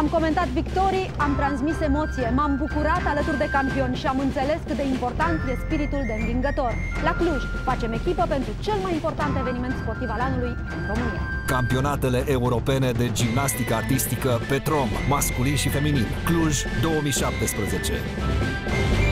Am comentat victorii, am transmis emoție, m-am bucurat alături de campioni și am înțeles cât de important e spiritul de învingător. La Cluj facem echipă pentru cel mai important eveniment sportiv al anului în România. Campionatele europene de gimnastică artistică pe trom, masculin și feminin, Cluj 2017.